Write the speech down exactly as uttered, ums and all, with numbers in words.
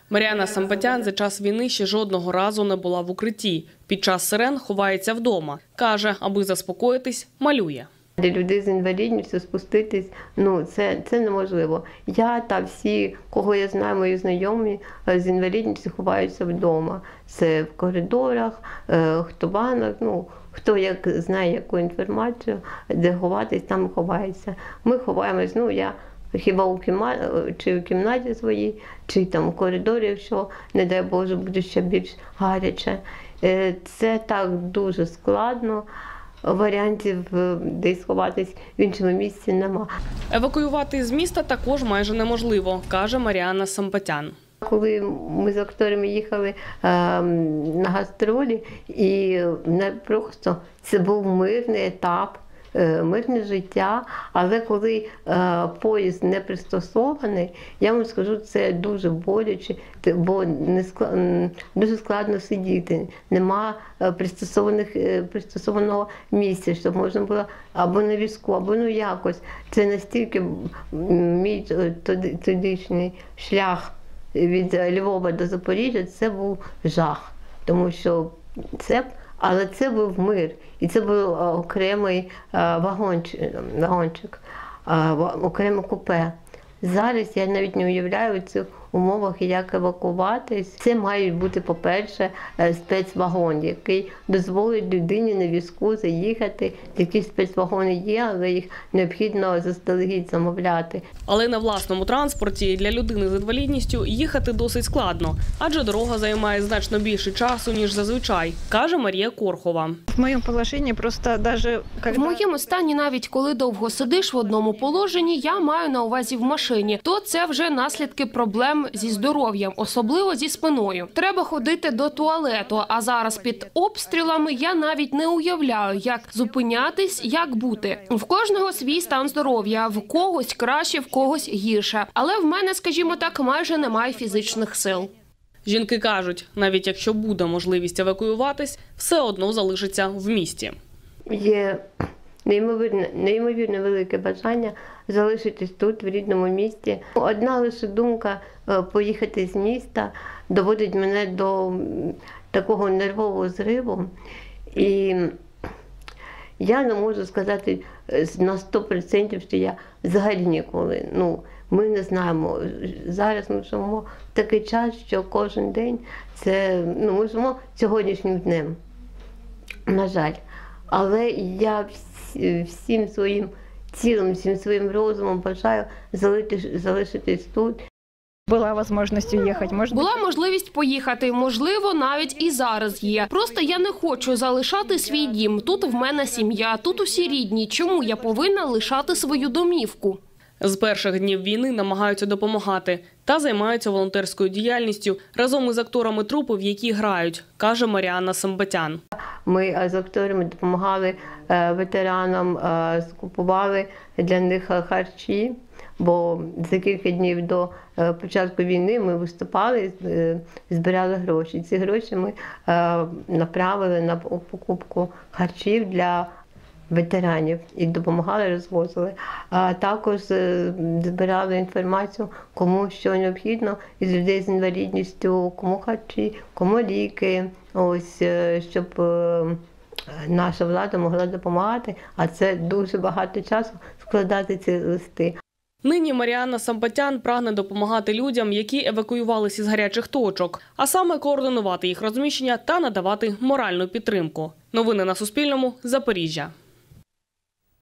Маріана Самбатян за час війни ще жодного разу не була в укритті. Під час сирен ховається вдома. Каже, аби заспокоїтись, малює. Для людей з інвалідністю спуститись, ну, це, це неможливо. Я та всі, кого я знаю, мої знайомі з інвалідністю ховаються вдома. Це в коридорах, хто в ваннах, ну, хто як знає яку інформацію, де ховатись, там ховається. Ми ховаємось, ну, я хіба у кімнаті, чи в кімнаті своїй, чи там в коридорі, якщо, не дай Боже, буде ще більш гаряче. Це так дуже складно. Варіантів десь сховатись в іншому місці нема. Евакуювати з міста також майже неможливо, каже Маріана Самбатян. Коли ми з акторами їхали е, на гастролі, і не просто це був мирний етап, е, мирне життя, але коли е, поїзд не пристосований, я вам скажу, це дуже боляче, бо не склад, дуже складно сидіти, нема пристосованих, пристосованого місця, щоб можна було або на візку, або ну якось. Це настільки мій тодішній шлях від Львова до Запоріжжя, це був жах, тому що це, але це був мир, і це був окремий вагончик, вагончик окреме купе. Зараз я навіть не уявляю в цих умовах, як евакуватись. Це має бути, по-перше, спецвагон, який дозволить людині на візку заїхати. Такі спецвагони є, але їх необхідно заздалегідь замовляти. Але на власному транспорті для людини з інвалідністю їхати досить складно, адже дорога займає значно більше часу, ніж зазвичай, каже Марія Корхова. В моєму положенні просто даже в моєму стані, навіть коли довго сидиш в одному положенні, я маю на увазі в машині, то це вже наслідки проблем зі здоров'ям, особливо зі спиною. Треба ходити до туалету, а зараз під обстрілами я навіть не уявляю, як зупинятись, як бути. В кожного свій стан здоров'я, в когось краще, в когось гірше. Але в мене, скажімо так, майже немає фізичних сил. Жінки кажуть, навіть якщо буде можливість евакуюватись, все одно залишиться в місті. Є неймовірно, неймовірно велике бажання залишитись тут, в рідному місті. Одна лише думка поїхати з міста доводить мене до такого нервового зриву. І я не можу сказати на сто відсотків, що я взагалі ніколи. Ну, ми не знаємо. Зараз ми живемо в такий час, що кожен день це, ну, ми живемо сьогоднішнім днем, на жаль. Але я всім своїм цілим, всім своїм розумом бажаю залишитись тут. Була можливість уїхати. Може... Була можливість поїхати, можливо, навіть і зараз є. Просто я не хочу залишати свій дім. Тут в мене сім'я, тут усі рідні. Чому я повинна лишати свою домівку? З перших днів війни намагаються допомагати та займаються волонтерською діяльністю разом із акторами трупи, в якій грають, каже Маріана Самбатян. Ми з акторами допомагали ветеранам, скупували для них харчі, бо за кілька днів до початку війни ми виступали, збирали гроші. Ці гроші ми направили на покупку харчів для ветеранів і допомагали, розвозили. А також збирали інформацію, кому що необхідно із людей з інвалідністю, кому харчі, кому ліки, ось, щоб наша влада могла допомагати, а це дуже багато часу складати ці листи. Нині Маріана Самбатян прагне допомагати людям, які евакуювалися з гарячих точок, а саме координувати їх розміщення та надавати моральну підтримку. Новини на Суспільному. Запоріжжя.